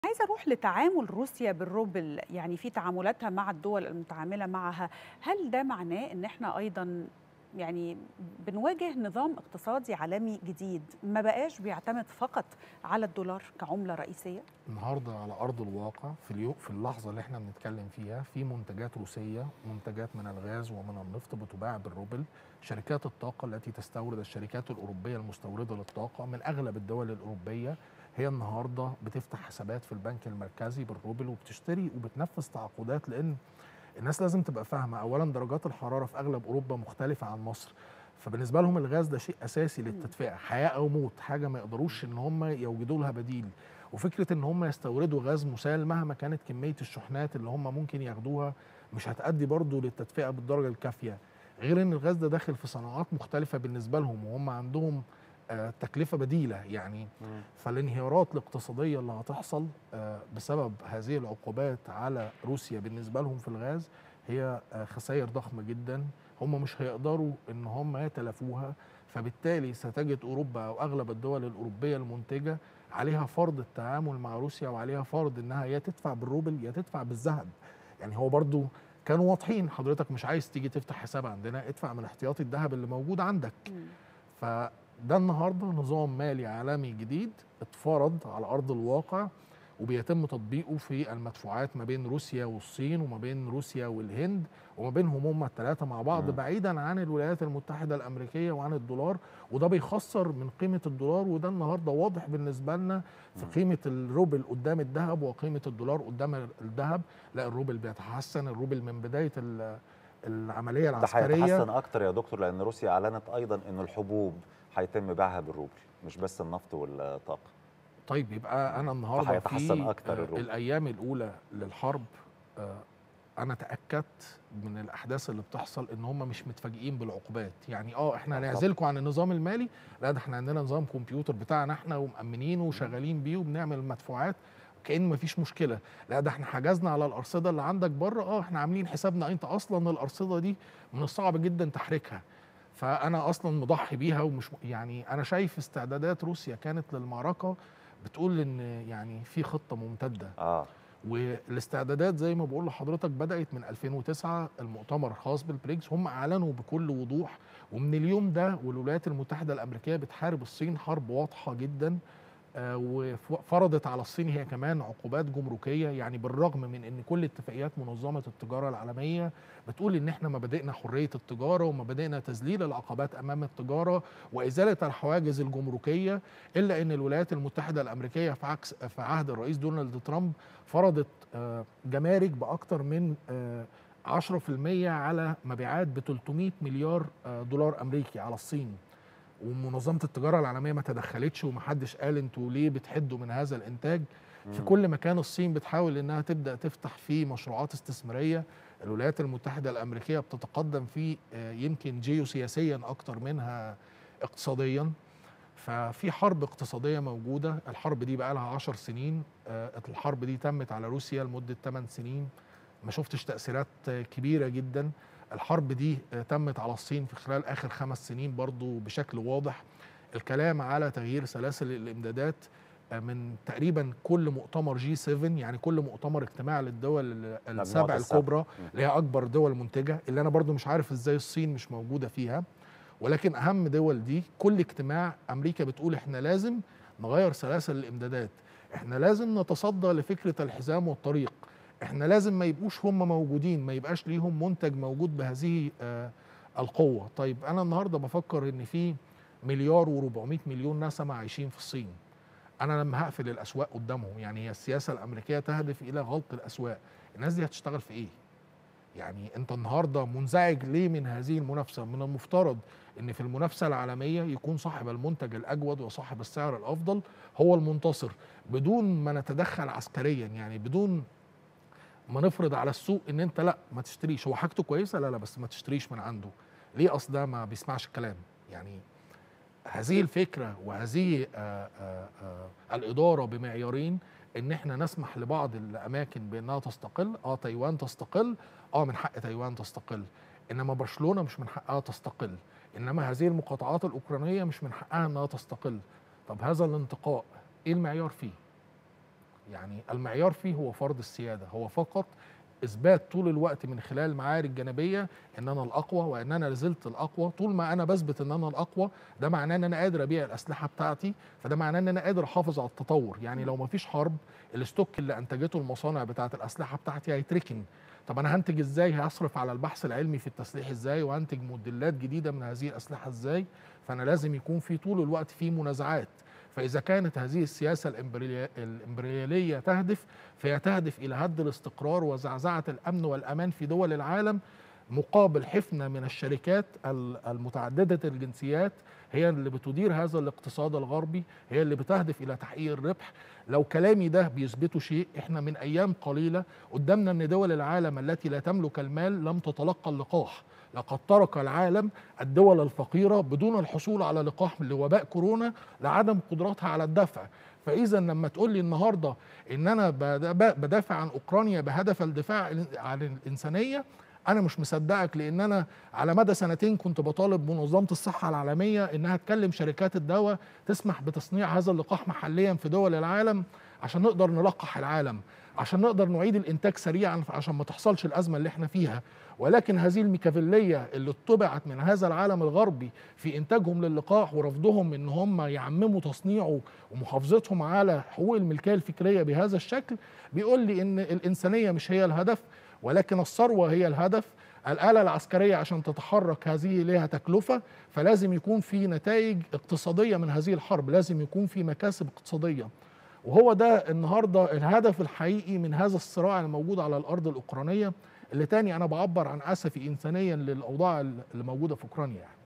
عايزة أروح لتعامل روسيا بالروبل، يعني في تعاملاتها مع الدول المتعاملة معها، هل ده معناه إن إحنا أيضًا يعني بنواجه نظام اقتصادي عالمي جديد، ما بقاش بيعتمد فقط على الدولار كعملة رئيسية؟ النهارده على ارض الواقع في اللحظه اللي احنا بنتكلم فيها في منتجات روسيه، منتجات من الغاز ومن النفط بتباع بالروبل. شركات الطاقه التي تستورد، الشركات الاوروبيه المستورده للطاقه من اغلب الدول الاوروبيه، هي النهارده بتفتح حسابات في البنك المركزي بالروبل وبتشتري وبتنفذ تعاقدات. لان الناس لازم تبقى فاهمه، اولا درجات الحراره في اغلب اوروبا مختلفه عن مصر، فبالنسبه لهم الغاز ده شيء اساسي إمم، للتدفئه، حياه او موت، حاجه ما يقدروش ان هم يوجدوا لها بديل. وفكره ان هم يستوردوا غاز مسال مهما كانت كميه الشحنات اللي هم ممكن ياخدوها مش هتأدي برضه للتدفئه بالدرجه الكافيه. غير ان الغاز ده داخل في صناعات مختلفه بالنسبه لهم، وهم عندهم تكلفه بديله يعني. مم. فالانهيارات الاقتصاديه اللي هتحصل بسبب هذه العقوبات على روسيا بالنسبه لهم في الغاز هي خسائر ضخمه جدا، هم مش هيقدروا ان هم يتلافوها. فبالتالي ستجد اوروبا او اغلب الدول الاوروبيه المنتجه عليها فرض التعامل مع روسيا، وعليها فرض انها يا تدفع بالروبل يا تدفع بالذهب. يعني هو برضو كانوا واضحين، حضرتك مش عايز تيجي تفتح حساب عندنا، ادفع من احتياطي الذهب اللي موجود عندك. إمم. فده النهارده نظام مالي عالمي جديد اتفرض على ارض الواقع، وبيتم تطبيقه في المدفوعات ما بين روسيا والصين وما بين روسيا والهند، وما بينهم هم الثلاثه مع بعض مم. بعيدا عن الولايات المتحده الامريكيه وعن الدولار. وده بيخسر من قيمه الدولار، وده النهارده واضح بالنسبه لنا في مم. قيمه الروبل قدام الذهب وقيمه الدولار قدام الذهب. لا، الروبل بيتحسن، الروبل من بدايه العمليه ده العسكريه. هيتحسن اكتر يا دكتور، لان روسيا اعلنت ايضا ان الحبوب هيتم بيعها بالروبل، مش بس النفط والطاقه. طيب يبقى مم. انا النهارده فهيتحسن في اكتر الروبل. الايام الاولى للحرب، آه، انا تاكدت من الاحداث اللي بتحصل ان هم مش متفاجئين بالعقوبات. يعني احنا طبعا. هنعزلكم عن النظام المالي، لا ده احنا عندنا نظام كمبيوتر بتاعنا احنا ومأمنينه مم. وشغالين بيه وبنعمل مدفوعات كأن مفيش مشكله. لا ده احنا حجزنا على الارصده اللي عندك بره، احنا عاملين حسابنا انت اصلا الارصده دي من الصعب جدا تحريكها، فانا اصلا مضحي بيها. ومش يعني انا شايف استعدادات روسيا كانت للمعركه بتقول ان يعني في خطه ممتده. اه. والاستعدادات زي ما بقول لحضرتك بدأت من 2009، المؤتمر الخاص بالبريكس هم أعلنوا بكل وضوح. ومن اليوم ده والولايات المتحدة الأمريكية بتحارب الصين حرب واضحة جدا، وفرضت على الصين هي كمان عقوبات جمركية. يعني بالرغم من ان كل اتفاقيات منظمة التجارة العالمية بتقول ان احنا مبادئنا حرية التجارة ومبادئنا تذليل العقبات امام التجارة وازالة الحواجز الجمركية، الا ان الولايات المتحدة الامريكية في عهد الرئيس دونالد ترامب فرضت جمارك باكثر من 10% على مبيعات ب 300 مليار دولار امريكي على الصين. ومنظمه التجاره العالميه ما تدخلتش ومحدش قال انتوا ليه بتحدوا من هذا الانتاج. في مم. كل مكان الصين بتحاول انها تبدا تفتح فيه مشروعات استثماريه، الولايات المتحده الامريكيه بتتقدم فيه يمكن جيوسياسيا اكتر منها اقتصاديا. ففي حرب اقتصاديه موجوده، الحرب دي بقى لها 10 سنين، الحرب دي تمت على روسيا لمده 8 سنين، ما شفتش تأثيرات كبيرة جدا. الحرب دي تمت على الصين في خلال آخر 5 سنين برضو بشكل واضح. الكلام على تغيير سلاسل الإمدادات من تقريبا كل مؤتمر G7، يعني كل مؤتمر اجتماع للدول مجموعه السبع السبع. الكبرى مم. اللي هي أكبر دول منتجة، اللي أنا برضو مش عارف إزاي الصين مش موجودة فيها. ولكن أهم دول دي كل اجتماع أمريكا بتقول إحنا لازم نغير سلاسل الإمدادات، إحنا لازم نتصدى لفكرة الحزام والطريق، احنا لازم ما يبقوش هم موجودين، ما يبقاش ليهم منتج موجود بهذه القوة. طيب أنا النهاردة بفكر إن في مليار و400 مليون نسمة عايشين في الصين، أنا لما هقفل الأسواق قدامهم، يعني هي السياسة الأمريكية تهدف إلى غلق الأسواق، الناس دي هتشتغل في إيه؟ يعني أنت النهاردة منزعج ليه من هذه المنافسة؟ من المفترض إن في المنافسة العالمية يكون صاحب المنتج الأجود وصاحب السعر الأفضل هو المنتصر، بدون ما نتدخل عسكريا، يعني بدون ما نفرض على السوق ان انت لا ما تشتريش، هو حاجته كويسه لا لا بس ما تشتريش من عنده. ليه؟ اصل ده ما بيسمعش الكلام. يعني هذه الفكره وهذه الاداره بمعيارين، ان احنا نسمح لبعض الاماكن بانها تستقل. تايوان تستقل، من حق تايوان تستقل، انما برشلونه مش من حقها تستقل، انما هذه المقاطعات الاوكرانيه مش من حقها انها تستقل. طب هذا الانتقاء ايه المعيار فيه؟ يعني المعيار فيه هو فرض السيادة، هو فقط إثبات طول الوقت من خلال معارك جانبية إن أنا الأقوى وإن أنا لازلت الأقوى. طول ما أنا بثبت إن أنا الأقوى ده معناه إن أنا قادر أبيع الأسلحة بتاعتي، فده معناه إن أنا قادر أحافظ على التطور. يعني لو مفيش حرب الستوك اللي أنتجته المصانع بتاعة الأسلحة بتاعتي هيتركن. طب أنا هنتج إزاي؟ هصرف على البحث العلمي في التسليح إزاي؟ وهنتج موديلات جديدة من هذه الأسلحة إزاي؟ فأنا لازم يكون في طول الوقت في منازعات. فإذا كانت هذه السياسة الإمبريالية تهدف، فهي تهدف إلى هد الاستقرار وزعزعة الأمن والأمان في دول العالم، مقابل حفنة من الشركات المتعددة الجنسيات هي اللي بتدير هذا الاقتصاد الغربي، هي اللي بتهدف إلى تحقيق الربح. لو كلامي ده بيثبتوا شيء، احنا من أيام قليلة قدامنا أن دول العالم التي لا تملك المال لم تتلقى اللقاح. لقد ترك العالم الدول الفقيرة بدون الحصول على لقاح لوباء كورونا لعدم قدرتها على الدفع. فإذا لما تقول لي النهاردة إن أنا بدافع عن أوكرانيا بهدف الدفاع عن الإنسانية، أنا مش مصدقك، لأن أنا على مدى سنتين كنت بطالب منظمة الصحة العالمية إنها تكلم شركات الدواء تسمح بتصنيع هذا اللقاح محليا في دول العالم عشان نقدر نلقح العالم، عشان نقدر نعيد الإنتاج سريعا، عشان ما تحصلش الأزمة اللي احنا فيها. ولكن هذه الميكافيلية اللي اتبعت من هذا العالم الغربي في إنتاجهم للقاح ورفضهم إن هم يعمموا تصنيعه ومحافظتهم على حقوق الملكية الفكرية بهذا الشكل، بيقول لي إن الإنسانية مش هي الهدف ولكن الثروة هي الهدف. الآلة العسكرية عشان تتحرك هذه لها تكلفة، فلازم يكون في نتائج اقتصادية من هذه الحرب، لازم يكون في مكاسب اقتصادية. وهو ده النهاردة الهدف الحقيقي من هذا الصراع الموجود على الأرض الأوكرانية، اللي تاني أنا بعبر عن أسفي إنسانيا للأوضاع اللي موجودة في أوكرانيا.